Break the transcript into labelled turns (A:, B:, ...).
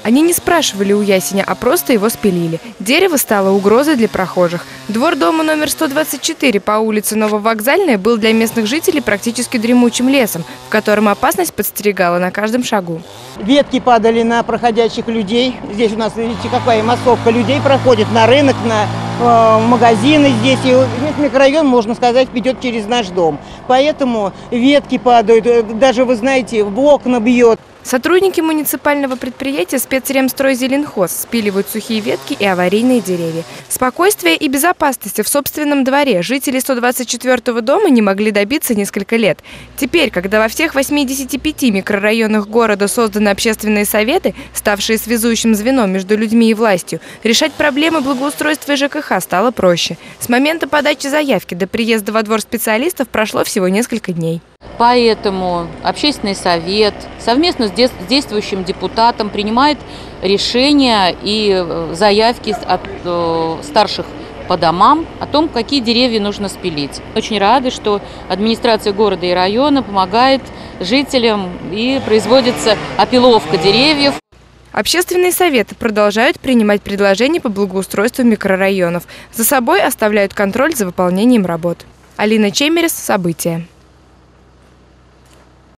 A: Они не спрашивали у ясеня, а просто его спилили. Дерево стало угрозой для прохожих. Двор дома номер 124 по улице Нововокзальная был для местных жителей практически дремучим лесом, в котором опасность подстерегала на каждом шагу.
B: Ветки падали на проходящих людей. Здесь у нас, видите, какая массовка людей проходит на рынок, на магазины здесь. И весь микрорайон, можно сказать, идет через наш дом. Поэтому ветки падают, даже, вы знаете, в окна бьет.
A: Сотрудники муниципального предприятия «Спецремстройзеленхоз» спиливают сухие ветки и аварийные деревья. Спокойствия и безопасности в собственном дворе жители 124-го дома не могли добиться несколько лет. Теперь, когда во всех 85 микрорайонах города созданы общественные советы, ставшие связующим звеном между людьми и властью, решать проблемы благоустройства ЖКХ стало проще. С момента подачи заявки до приезда во двор специалистов прошло всего несколько дней.
C: Поэтому общественный совет совместно с действующим депутатом принимает решения и заявки от старших по домам о том, какие деревья нужно спилить. Очень рады, что администрация города и района помогает жителям и производится опиловка деревьев.
A: Общественные советы продолжают принимать предложения по благоустройству микрорайонов. За собой оставляют контроль за выполнением работ. Алина Чемерес, события.